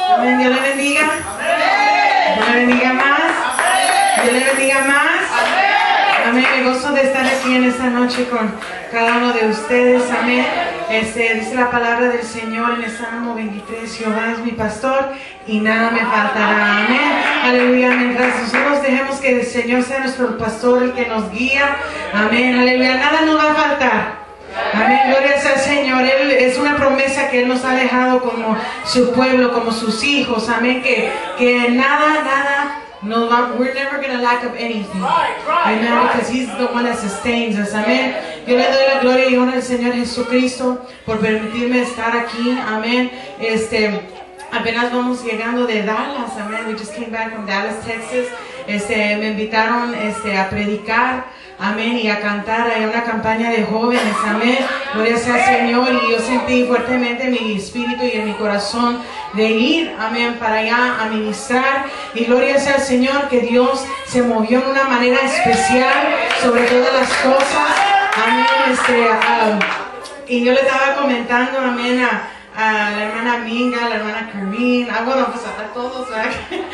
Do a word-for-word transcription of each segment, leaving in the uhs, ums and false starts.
Amén. Dios le bendiga. Dios le bendiga más. Dios le bendiga más. Amén. Me gozo de estar aquí en esta noche con cada uno de ustedes. Amén. Este, dice la palabra del Señor en el Salmo veintitrés: Jehová es mi pastor y nada me faltará. Amén. Aleluya. Mientras nosotros dejemos que el Señor sea nuestro pastor, el que nos guía. Amén. Aleluya. Nada nos va a faltar. Amén, gloria sea al Señor. Él es una promesa que Él nos ha dejado como su pueblo, como sus hijos. Amén, que, que nada, nada, no, we're never going to lack of anything. Amen, because He's the one that sustains us. Amén. Yo le doy la gloria y honra al Señor Jesucristo por permitirme estar aquí. Amén. Este, apenas vamos llegando de Dallas. Amén. We just came back from Dallas, Texas. Este, me invitaron este, a predicar. Amén, y a cantar. Hay una campaña de jóvenes. Amén, gloria sea al Señor. Y yo sentí fuertemente en mi espíritu y en mi corazón de ir, amén, para allá a ministrar. Y gloria sea al Señor, que Dios se movió de una manera especial sobre todas las cosas. Amén. Este, um, y yo le estaba comentando, amén, a a la hermana Minga, a la hermana Carmín, a, bueno, pues a, a todos, a,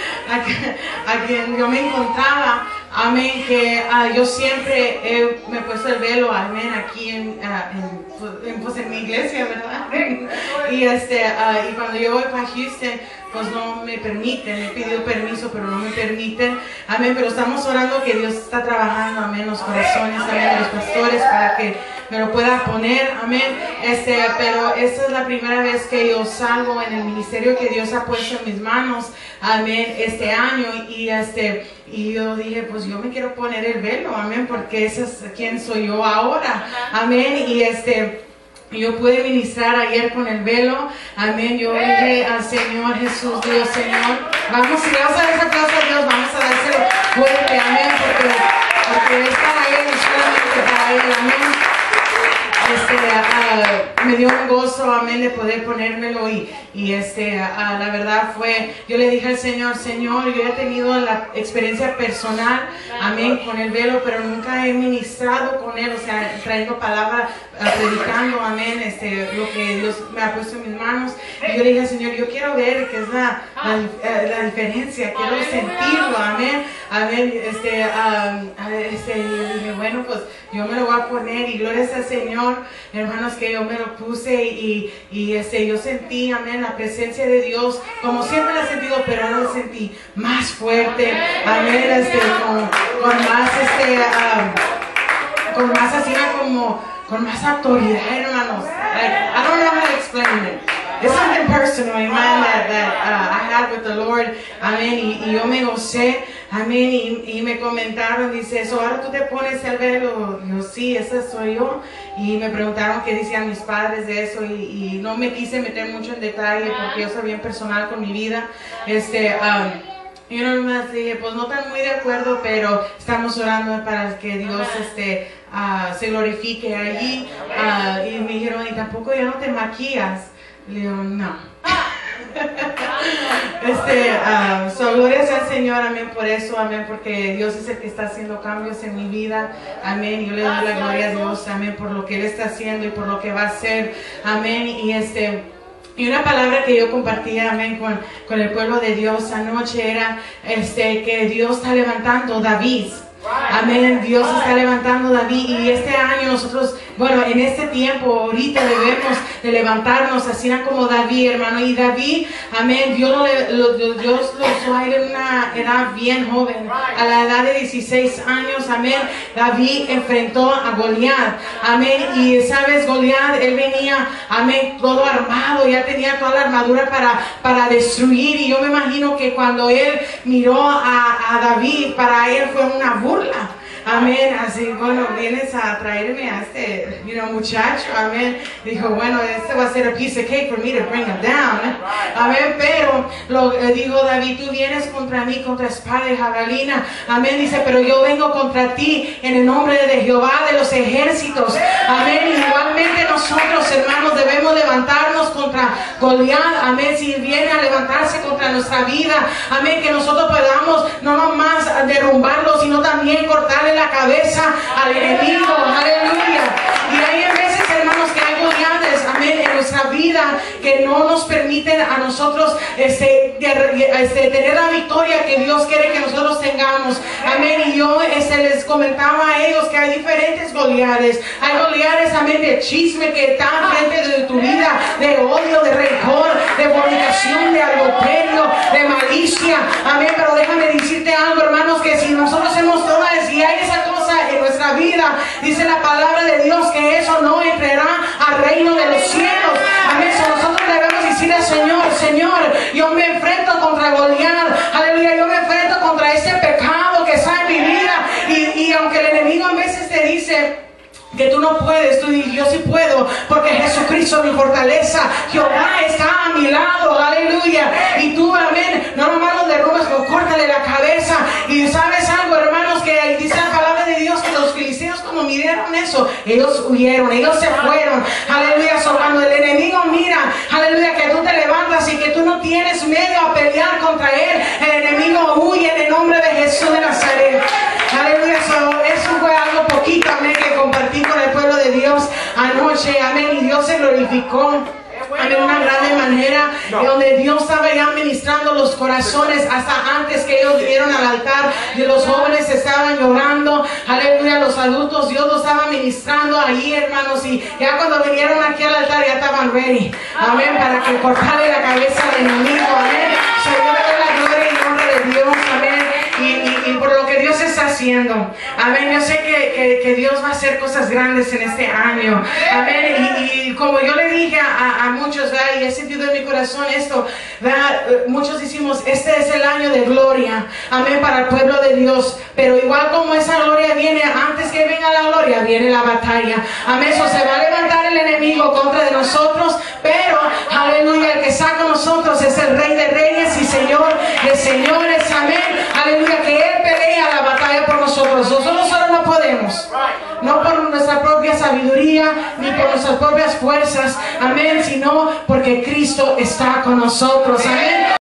a, a quien yo me encontraba. Amén, que uh, yo siempre he, me he puesto el velo, amén, aquí en, uh, en, pues en mi iglesia, ¿verdad? y, este, uh, y cuando yo voy para Houston, pues no me permiten, he pedido permiso, pero no me permiten. Amén, pero estamos orando que Dios está trabajando, amén, los corazones, amén, los pastores, para que me lo pueda poner, amén. Este, pero esta es la primera vez que yo salgo en el ministerio que Dios ha puesto en mis manos, amén, este año. Y este, y yo dije, pues yo me quiero poner el velo, amén, porque ese es quien soy yo ahora, amén. Y este, yo pude ministrar ayer con el velo, amén. Yo dije al Señor Jesús, Dios, Señor, vamos, si vamos a dar ese aplauso a Dios, vamos a dárselo fuerte, amén, porque, porque es para Él y solamente para Él, amén. Este, uh, me dio un gozo, amén, de poder ponérmelo y, y este, uh, la verdad fue, yo le dije al Señor, Señor, yo he tenido la experiencia personal, amén, con el velo, pero nunca he ministrado con él, o sea, trayendo palabra, uh, predicando, amén, este, lo que Dios me ha puesto en mis manos. Y yo le dije, Señor, yo quiero ver qué es la, la, uh, la diferencia, quiero sentirlo, amén, amén, este, uh, este, y yo dije, bueno, pues yo me lo voy a poner y gloria sea al Señor, hermanos, que yo me lo puse y, y este, yo sentí, amén, la presencia de Dios, como siempre la he sentido, pero ahora lo sentí más fuerte, amén, este, con, con más, este, um, con más así, como, con más autoridad, hermanos. Like, I don't know how to explain it. It's something personal, amen, that, that uh, I had with the Lord, amén, y, y yo me gocé, amén, y, y me comentaron, dice, eso, ahora tú te pones el velo. Yo, sí, esa soy yo. Y me preguntaron qué decían mis padres de eso, y, y no me quise meter mucho en detalle porque yo soy bien personal con mi vida. Este, um, y yo nomás dije, pues no están muy de acuerdo, pero estamos orando para que Dios este, uh, se glorifique allí. Uh, y me dijeron, y tampoco ya no te maquillas. Le digo, no. este, uh, so, gloria sea al Señor, amén, por eso, amén, porque Dios es el que está haciendo cambios en mi vida, amén. Yo le doy la gloria a Dios, amén, por lo que Él está haciendo y por lo que va a hacer, amén. Y este, y una palabra que yo compartía, amén, con, con el pueblo de Dios anoche era este, que Dios está levantando David. Amén, Dios está levantando a David, y este año nosotros, bueno, en este tiempo, ahorita debemos de levantarnos así como David, hermano. Y David, amén, Dios lo, lo, Dios lo usó a él en una edad bien joven, a la edad de dieciséis años, amén. David enfrentó a Goliat, amén, y sabes, Goliat, él venía, amén, todo armado, ya tenía toda la armadura para, para destruir. Y yo me imagino que cuando él miró a, a David, para él fue una burla. Amén, así, bueno, vienes a traerme a este, you know, muchacho, amén. Dijo, bueno, este va a ser a piece of cake for me to bring him down. Amén, pero lo eh, dijo David, tú vienes contra mí, contra espada y jabalina. Amén, dice, pero yo vengo contra ti en el nombre de Jehová de los ejércitos. Amén, igualmente nosotros, hermanos, debemos levantarnos contra Goliat. Amén, si viene a levantarse contra nuestra vida, amén, que nosotros podamos no nomás derrumbarlo, sino también cortarle la cabeza al enemigo. Aleluya. Y hay veces, hermanos, que hay Goliates, amén, en, los, nuestra vida que no nos permiten a nosotros este, este, tener la victoria que Dios quiere que nosotros tengamos. Amén. Y yo este, les comentaba a ellos que hay diferentes Goliares. Hay Goliares, amén, de chisme que están frente de tu vida, de odio, de rencor, de fornicación, de adulterio, de malicia. Amén. Pero déjame decirte algo, hermanos, que si nosotros hacemos todas y hay esa cosa en nuestra vida, dice la palabra de Dios que eso no entrará al reino de los cielos. Amén. So nosotros debemos decirle al Señor, Señor, yo me enfrento contra Goliat. Aleluya, yo me enfrento contra ese pecado que está en mi vida. Y, y aunque el enemigo a veces te dice que tú no puedes, tú dices, yo sí puedo, porque Jesucristo es mi fortaleza, Jehová está a mi lado, aleluya. Y tú, amén, no nomás lo derrubas, pero córtale la cabeza. Y sabes algo, hermanos, que dice la palabra de Dios que los filisteos, como midieron eso, ellos huyeron, ellos se fueron, aleluya. So, cuando el enemigo mira, aleluya, que tú te levantas y que tú no tienes miedo a pelear contra él, el enemigo huye en el nombre de Jesús de Nazaret, aleluya. So, eso fue algo poquito, amén, que compartí con el pueblo de Dios anoche, amén, y Dios se glorificó, amén, una grande manera, no. Donde Dios estaba ya ministrando los corazones hasta antes que ellos vinieron al altar, y los jóvenes estaban llorando, aleluya, los adultos, Dios los estaba ministrando ahí, hermanos, y ya cuando vinieron aquí al altar ya estaban ready, amén, para que cortarle la cabeza al enemigo, amén. So, yo le doy la gloria y honra de Dios, amén. Y, y, y por lo que Dios está haciendo, amén. Yo sé que, que, que Dios va a hacer cosas grandes en este año, amén. Y, y como yo le dije a, a muchos, ¿verdad? Y he sentido en mi corazón esto, ¿verdad? Muchos decimos, este es el año de gloria, amén, para el pueblo de Dios. Pero igual como esa gloria viene, antes que venga la gloria, viene la batalla, amén. Eso se va a levantar el enemigo contra de nosotros, pero, aleluya, el que está con nosotros es el Rey de Reyes y Señor de Señores, amén. Aleluya, que Él pelea la batalla por nosotros. Nosotros solo no podemos, no por nuestra propia sabiduría ni por nuestras propias fuerzas, amén, sino porque Cristo está con nosotros, amén.